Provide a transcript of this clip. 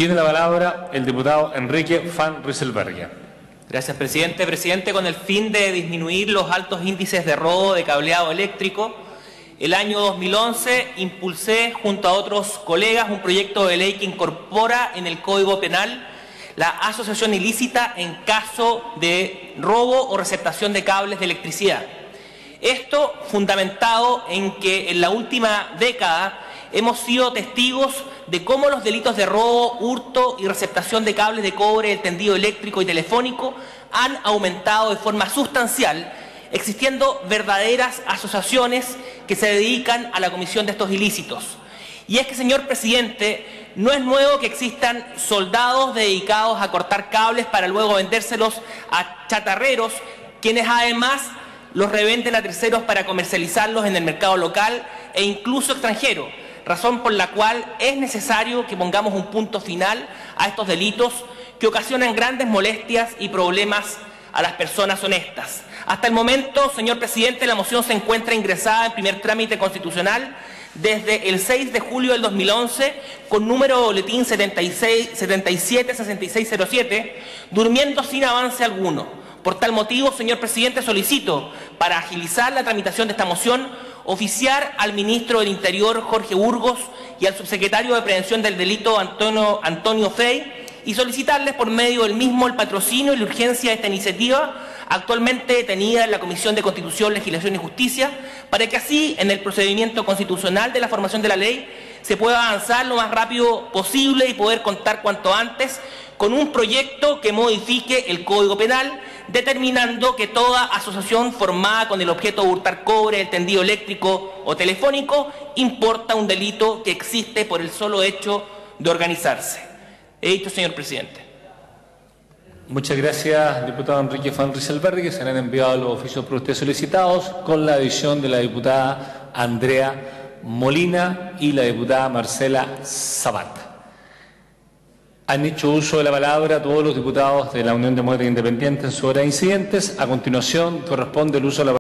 Tiene la palabra el diputado Enrique van Rysselberghe. Gracias, presidente. Presidente, con el fin de disminuir los altos índices de robo de cableado eléctrico, el año 2011 impulsé junto a otros colegas un proyecto de ley que incorpora en el Código Penal la asociación ilícita en caso de robo o receptación de cables de electricidad. Esto fundamentado en que en la última década hemos sido testigos de cómo los delitos de robo, hurto y receptación de cables de cobre, del tendido eléctrico y telefónico han aumentado de forma sustancial, existiendo verdaderas asociaciones que se dedican a la comisión de estos ilícitos. Y es que, señor presidente, no es nuevo que existan soldados dedicados a cortar cables para luego vendérselos a chatarreros, quienes además los revenden a terceros para comercializarlos en el mercado local e incluso extranjero, razón por la cual es necesario que pongamos un punto final a estos delitos que ocasionan grandes molestias y problemas a las personas honestas. Hasta el momento, señor presidente, la moción se encuentra ingresada en primer trámite constitucional desde el 6 de julio del 2011 con número boletín 77-6607, durmiendo sin avance alguno. Por tal motivo, señor presidente, solicito, para agilizar la tramitación de esta moción, oficiar al ministro del Interior, Jorge Burgos, y al subsecretario de Prevención del Delito, Antonio Frey, y solicitarles por medio del mismo el patrocinio y la urgencia de esta iniciativa, actualmente detenida en la Comisión de Constitución, Legislación y Justicia, para que así, en el procedimiento constitucional de la formación de la ley, se pueda avanzar lo más rápido posible y poder contar cuanto antes con un proyecto que modifique el Código Penal, determinando que toda asociación formada con el objeto de hurtar cobre, el tendido eléctrico o telefónico importa un delito que existe por el solo hecho de organizarse. He dicho, señor presidente. Muchas gracias, diputado Enrique van Rysselberghe. Serán enviados los oficios por usted solicitados con la adición de la diputada Andrea Molina y la diputada Marcela Sabat. Han hecho uso de la palabra todos los diputados de la Unión Demócrata Independiente en su hora de incidentes. A continuación, corresponde el uso de la palabra